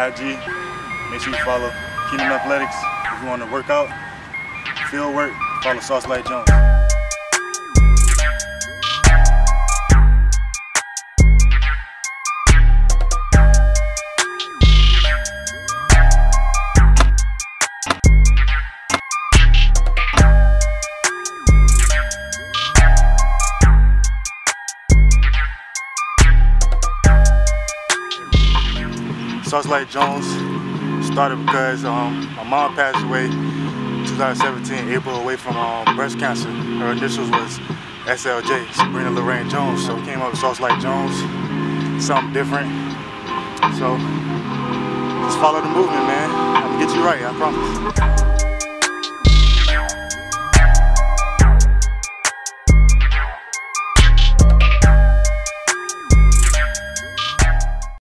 IG. Make sure you follow Kingdom Athletics. If you want to work out, field work, follow SauceLikeJones. SauceLikeJones started because my mom passed away in 2017, April, away from breast cancer. Her initials was SLJ, Sabrina Lorraine Jones. So we came up with SauceLikeJones, something different. So just follow the movement, man. I'm gonna get you right, I promise.